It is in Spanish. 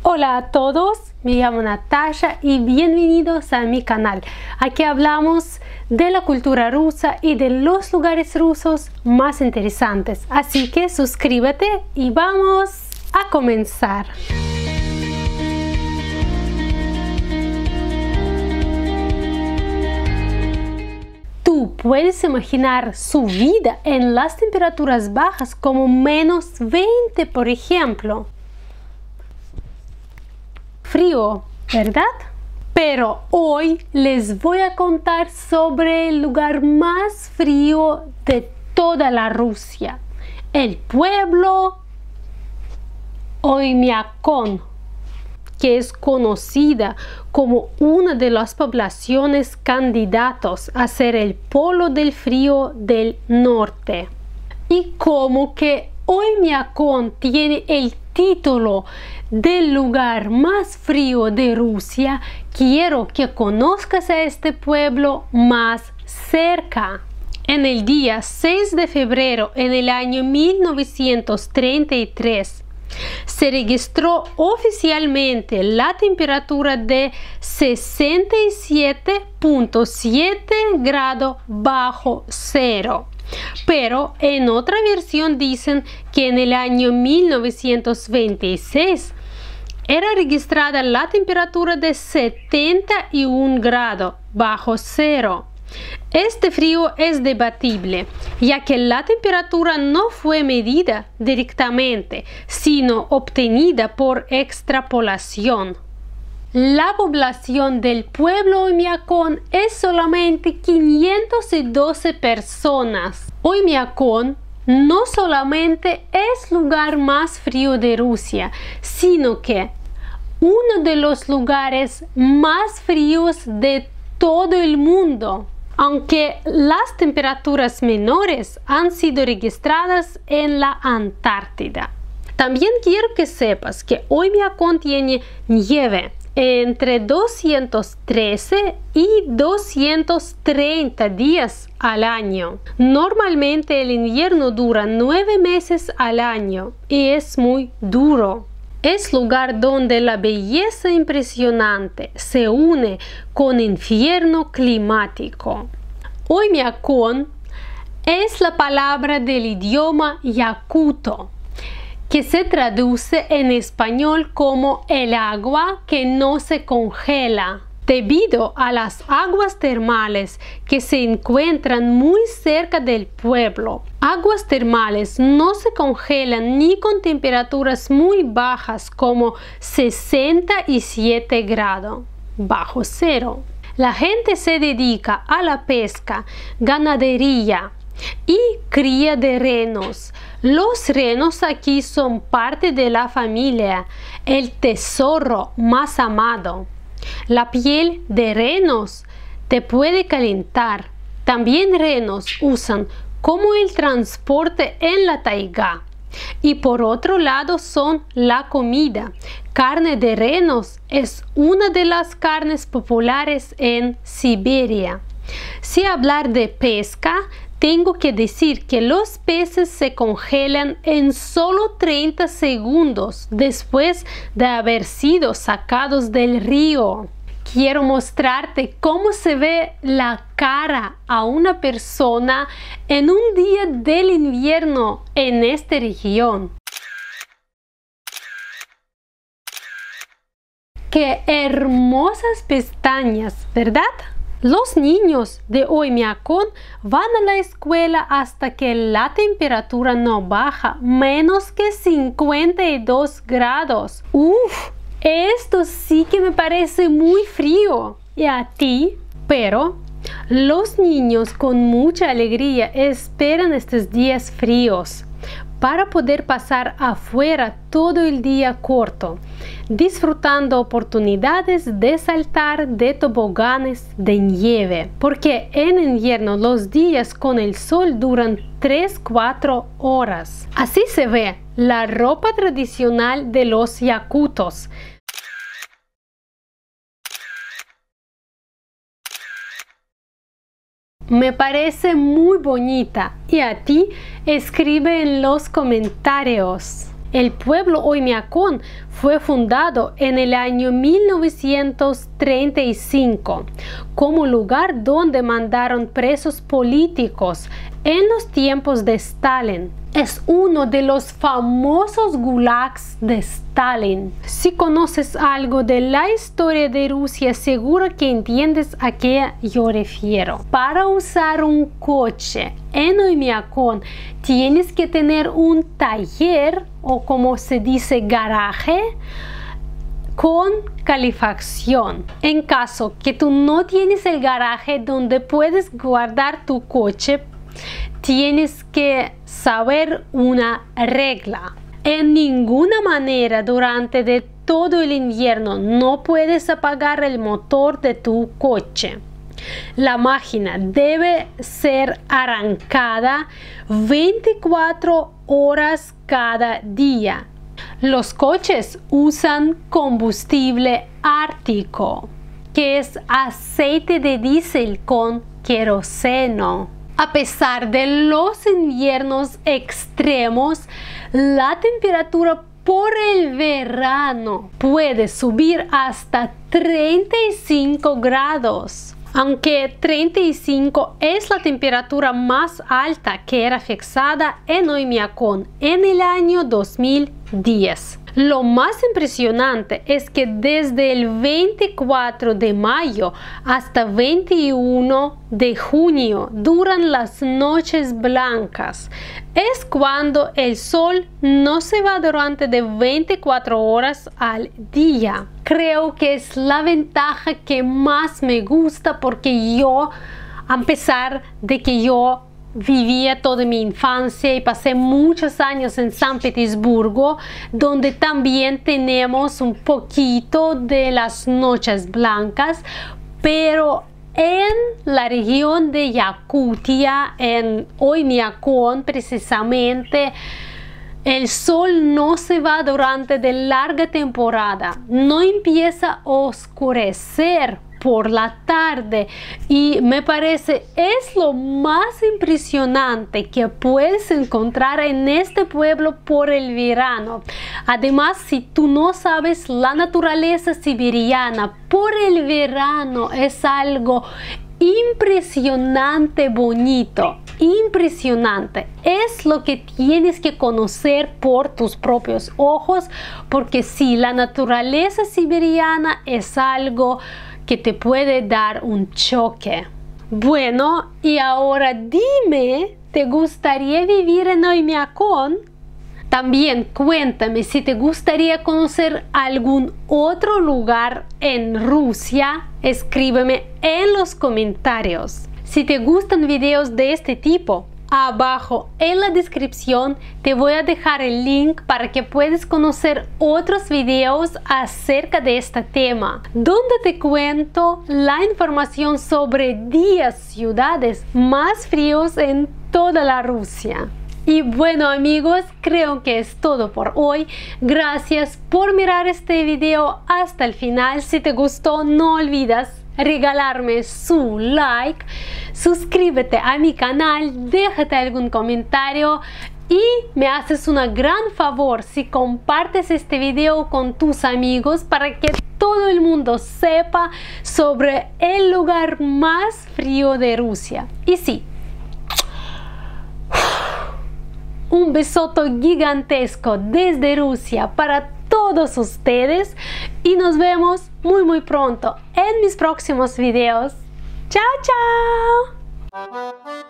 Hola a todos, me llamo Natasha y bienvenidos a mi canal. Aquí hablamos de la cultura rusa y de los lugares rusos más interesantes. Así que suscríbete y vamos a comenzar. Tú puedes imaginar su vida en las temperaturas bajas como -20, por ejemplo. Frío, ¿verdad? Pero hoy les voy a contar sobre el lugar más frío de toda la Rusia, el pueblo Oymyakon, que es conocida como una de las poblaciones candidatos a ser el polo del frío del norte. Y como que Oymyakon tiene el título del lugar más frío de Rusia, quiero que conozcas a este pueblo más cerca. En el día 6 de febrero en el año 1933 se registró oficialmente la temperatura de 67.7 grados bajo cero. Pero en otra versión dicen que en el año 1926 era registrada la temperatura de 71 grados bajo cero. Este frío es debatible, ya que la temperatura no fue medida directamente, sino obtenida por extrapolación. La población del pueblo Oymyakon es solamente 512 personas. Oymyakon no solamente es el lugar más frío de Rusia, sino que uno de los lugares más fríos de todo el mundo, aunque las temperaturas menores han sido registradas en la Antártida. También quiero que sepas que Oymyakon tiene nieve entre 213 y 230 días al año. Normalmente el invierno dura 9 meses al año y es muy duro. Es lugar donde la belleza impresionante se une con infierno climático. Oymyakon es la palabra del idioma yakuto, que se traduce en español como el agua que no se congela, debido a las aguas termales que se encuentran muy cerca del pueblo. Aguas termales no se congelan ni con temperaturas muy bajas como 67 grados bajo cero. La gente se dedica a la pesca, ganadería y cría de renos. Los renos aquí son parte de la familia, el tesoro más amado. La piel de renos te puede calentar. También renos usan como el transporte en la taiga. Y por otro lado son la comida. Carne de renos es una de las carnes populares en Siberia. Si hablar de pesca, tengo que decir que los peces se congelan en solo 30 segundos después de haber sido sacados del río. Quiero mostrarte cómo se ve la cara a una persona en un día del invierno en esta región. ¡Qué hermosas pestañas!, ¿verdad? Los niños de Oymyakon van a la escuela hasta que la temperatura no baja menos que 52 grados. ¡Uf! Esto sí que me parece muy frío. ¿Y a ti? Pero los niños con mucha alegría esperan estos días fríos para poder pasar afuera todo el día corto, disfrutando oportunidades de saltar de toboganes de nieve, porque en invierno los días con el sol duran 3-4 horas. Así se ve la ropa tradicional de los yakutos. Me parece muy bonita. ¿Y a ti? Escribe en los comentarios. El pueblo Oymyakon fue fundado en el año 1935 como lugar donde mandaron presos políticos en los tiempos de Stalin. Es uno de los famosos gulags de Stalin. Si conoces algo de la historia de Rusia, seguro que entiendes a qué yo refiero. Para usar un coche en Oymyakon tienes que tener un taller, o como se dice garaje, con calefacción. En caso que tú no tienes el garaje donde puedes guardar tu coche, tienes que saber una regla. En ninguna manera durante de todo el invierno no puedes apagar el motor de tu coche. La máquina debe ser arrancada 24 horas cada día. Los coches usan combustible ártico, que es aceite de diésel con queroseno. A pesar de los inviernos extremos, la temperatura por el verano puede subir hasta 35 grados. Aunque 35 es la temperatura más alta que era fijada en Oymyakon en el año 2010. Lo más impresionante es que desde el 24 de mayo hasta 21 de junio duran las noches blancas. Es cuando el sol no se va durante de 24 horas al día. Creo que es la ventaja que más me gusta porque yo, a pesar de que yo vivía toda mi infancia y pasé muchos años en San Petersburgo, donde también tenemos un poquito de las noches blancas, pero en la región de Yakutia, en Oymyakon precisamente, el sol no se va durante de larga temporada, no empieza a oscurecer por la tarde y me parece es lo más impresionante que puedes encontrar en este pueblo por el verano. Además, si tú no sabes la naturaleza siberiana, por el verano es algo impresionante, bonito, impresionante. Es lo que tienes que conocer por tus propios ojos, porque sí, la naturaleza siberiana es algo que te puede dar un choque. Bueno, y ahora dime, ¿te gustaría vivir en Oymyakon? También cuéntame si te gustaría conocer algún otro lugar en Rusia. Escríbeme en los comentarios. Si te gustan videos de este tipo, abajo en la descripción te voy a dejar el link para que puedas conocer otros videos acerca de este tema, donde te cuento la información sobre 10 ciudades más fríos en toda la Rusia. Y bueno amigos, creo que es todo por hoy. Gracias por mirar este video hasta el final. Si te gustó, no olvides regalarme su like, suscríbete a mi canal, déjate algún comentario y me haces un gran favor si compartes este video con tus amigos para que todo el mundo sepa sobre el lugar más frío de Rusia. Y sí, un besoto gigantesco desde Rusia para todos ustedes y nos vemos muy pronto en mis próximos videos. ¡Chao, chao!